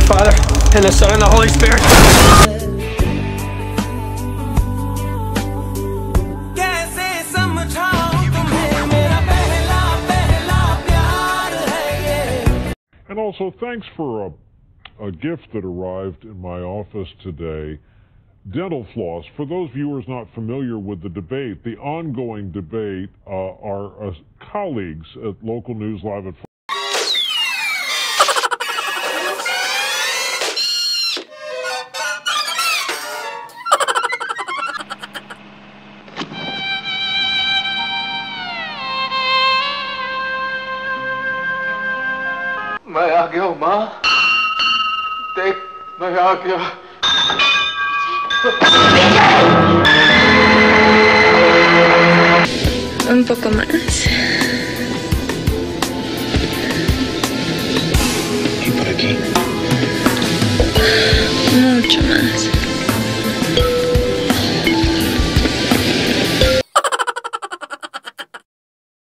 Father, and the Son, and the Holy Spirit. And also, thanks for a gift that arrived in my office today. Dental floss. For those viewers not familiar with the debate, the ongoing debate, our colleagues at Local News Live at मैं आ गया हूँ माँ, देख मैं आ गया। Un poco más. ¿Y por aquí? Mucho más.